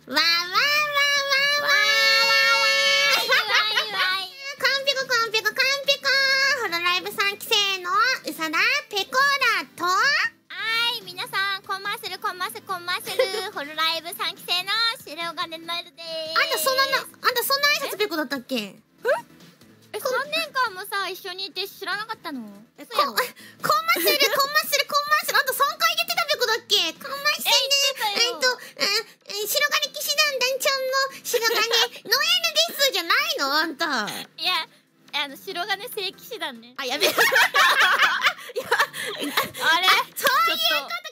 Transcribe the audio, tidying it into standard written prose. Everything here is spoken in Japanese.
わーわーわーわーわー。完璧完璧完璧。ホロライブ3期生のうさだペコラと、 皆さんコンマッスルホロライブ3期生の白金のエルでーす。 あんたそんな挨拶ペコだったっけ？ 3年間もさ一緒にいて知らなかったの？ コンマッスルあんた3回言ってたペコだっけ？コンマッスル白金騎士団団長の白金のエルですじゃないのあんた。 いや白金正騎士団ね。 あ、やべえ。 あれそういうこと